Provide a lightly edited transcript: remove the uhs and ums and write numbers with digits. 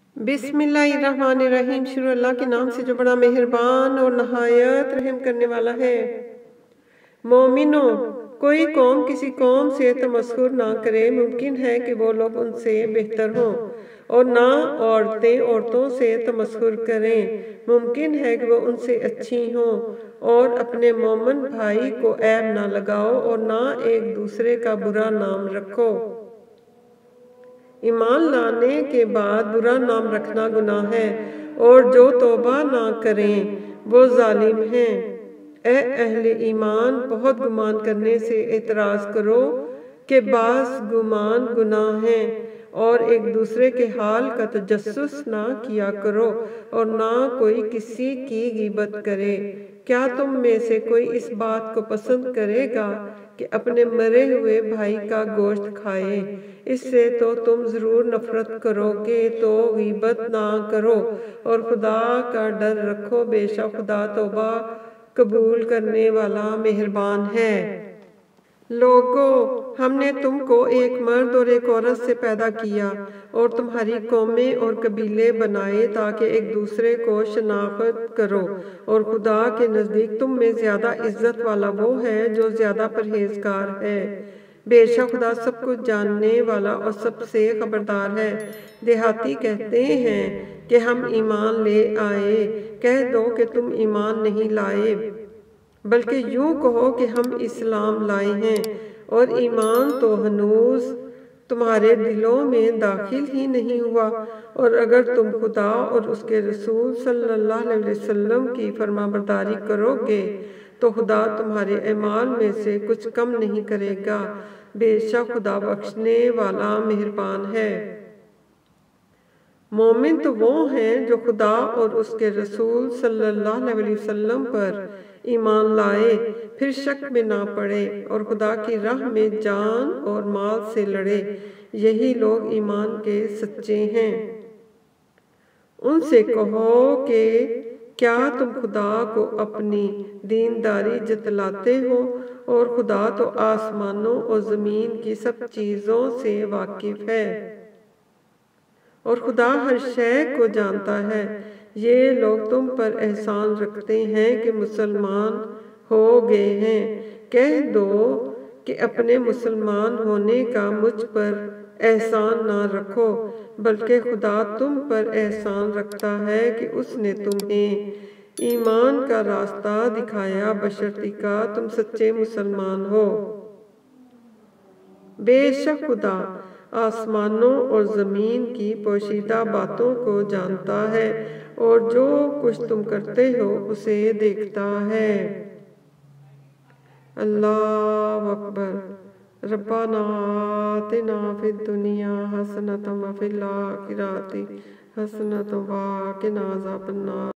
बिस्मिल्लाहिर्रहमानिर्रहीम। शुरू अल्लाह के नाम से जो बड़ा मेहरबान और नहायत रहम करने वाला है। मोमिनो, कोई कौम किसी कौम से तमस्खुर ना करे। मुमकिन है कि वो लोग उनसे बेहतर हों, और ना औरतें औरतों से तमस्खुर करें। मुमकिन है कि वो उनसे अच्छी हों। और अपने मोमन भाई को ऐब ना लगाओ, और ना एक दूसरे का बुरा नाम रखो। ईमान लाने के बाद बुरा नाम रखना गुनाह है, और जो तौबा ना करें वो जालिम हैं। ए अहले ईमान, बहुत गुमान करने से एतराज करो कि बास गुमान गुनाह है, और एक दूसरे के हाल का तजस्सुस ना किया करो, और ना कोई किसी की गीबत करे। क्या तुम में से कोई इस बात को पसंद करेगा कि अपने मरे हुए भाई का गोश्त खाए? इससे तो तुम जरूर नफरत करोगे, तो गीबत ना करो और खुदा का डर रखो। बेशक खुदा तौबा कबूल करने वाला मेहरबान है। लोगो, हमने तुमको एक मर्द और एक औरत से पैदा किया, और तुम्हारी कौमें और कबीले बनाए ताकि एक दूसरे को शनाख्त करो। और खुदा के नज़दीक तुम में ज्यादा इज्जत वाला वो है जो ज्यादा परहेजगार है। बेशक खुदा सब कुछ जानने वाला और सबसे खबरदार है। देहाती कहते हैं कि हम ईमान ले आए। कह दो कि तुम ईमान नहीं लाए, बल्कि यूं कहो कि हम इस्लाम लाए हैं, और ईमान तो हनूज तुम्हारे दिलों में दाखिल ही नहीं हुआ। और अगर तुम खुदा और उसके रसूल सल्लल्लाहु अलैहि वसल्लम की फरमाबरदारी करोगे तो खुदा तुम्हारे अमाल में से कुछ कम नहीं करेगा। बेशक खुदा बख्शने वाला मेहरबान है। मोमिन तो वो हैं जो खुदा और उसके रसूल सल्लल्लाहु अलैहि वसल्लम पर ईमान लाए, फिर शक में ना पड़े, और खुदा की राह में जान और माल से लड़े। यही लोग ईमान के सच्चे हैं। उनसे कहो कि क्या तुम खुदा को अपनी दीनदारी जतलाते हो? और खुदा तो आसमानों और जमीन की सब चीजों से वाकिफ है, और खुदा हर शय को जानता है। ये लोग तुम पर एहसान रखते हैं कि मुसलमान हो गए हैं। कह दो कि अपने मुसलमान होने का मुझ पर एहसान ना रखो, बल्कि खुदा तुम पर एहसान रखता है कि उसने तुम्हें ईमान का रास्ता दिखाया, बशर्तिका तुम सच्चे मुसलमान हो। बेशक खुदा आसमानों और जमीन की पोशीदा बातों को जानता है, और जो कुछ तुम करते हो उसे देखता है। अल्लाह अकबर। रब्बाना आतिना फिद दुनिया हसनतम व फिल आखिरति हसनतम व क़िना अज़ाबन्नार।